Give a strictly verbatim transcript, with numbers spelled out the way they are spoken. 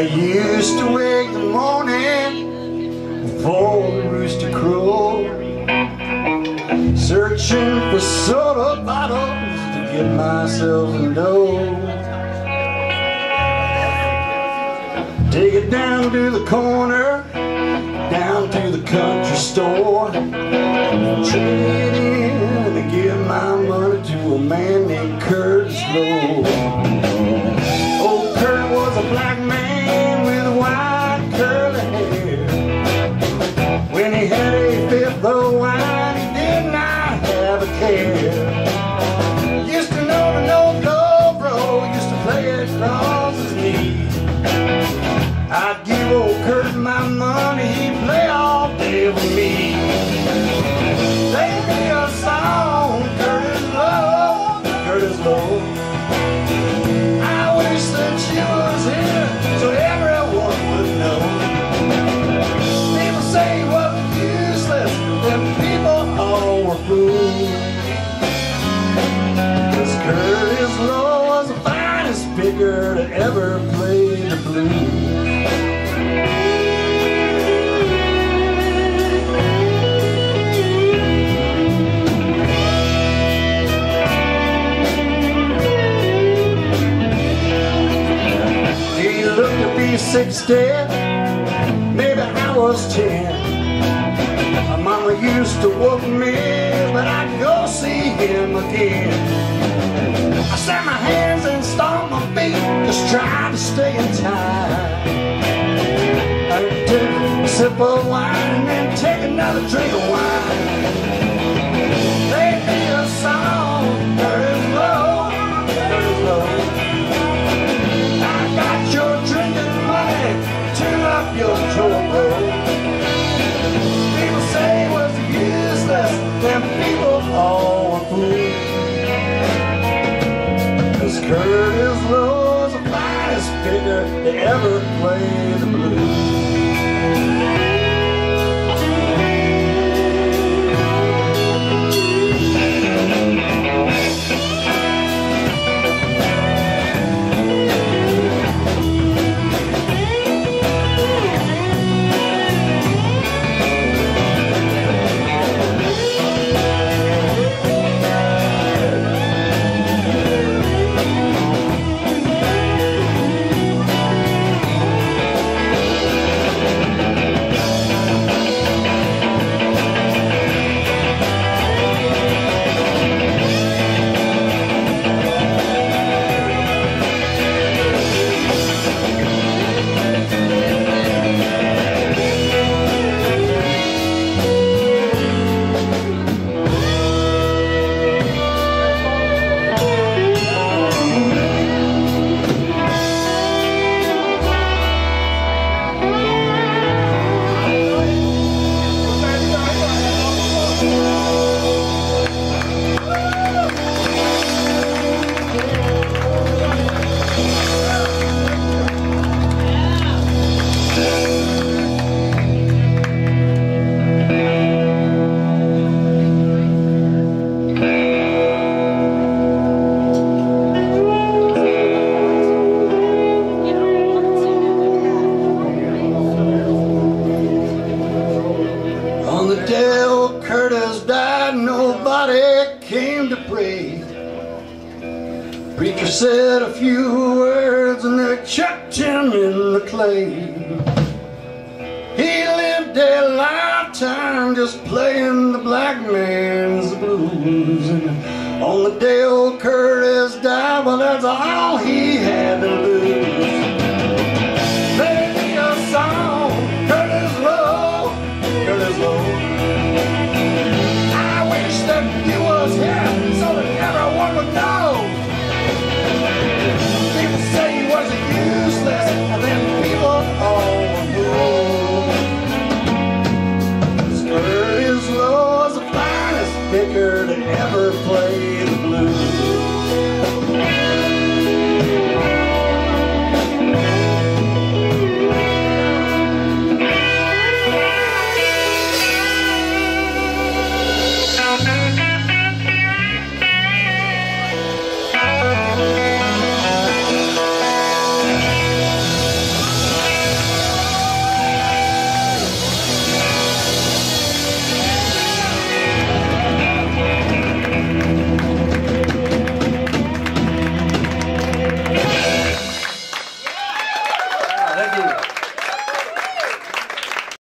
used to wake the morning before the rooster crowed, searching for soda bottles to get myself a dough. Take it down to the corner, down to the country store, trade in and give my money to a man named Curtis Loew. Old Kurt was a black man with white curly hair. When he had a fifth of wine, he did not have a care. Used to know the no-go bro, used to play it across his knees. I'd give old Kurt my money, he'd play all day with me. Play me a song, Curtis Loew, Curtis Loew. I wish that you was here so everyone would know. People say he was useless, them people all were fools. 'Cause Curtis Loew was the finest picker to ever play the blues. Sixty, maybe I was ten. My mama used to whoop me, but I'd go see him again. I sat my hands and stomped my feet, just tried to stay in time. I'd take a sip of wine and then take another drink of wine. Play me a song, Curtis Loew, Curtis Loew. I got your drinking money, turn up your turbo. People say he was useless, them people all were fools. 'Cause Curtis Loew was the finest picker to ever play the blues. Curtis died, nobody came to pray. Preacher said a few words and they chucked him in the clay. He lived a lifetime just playing the black man's blues. And on the day old Curtis died, well, that's all he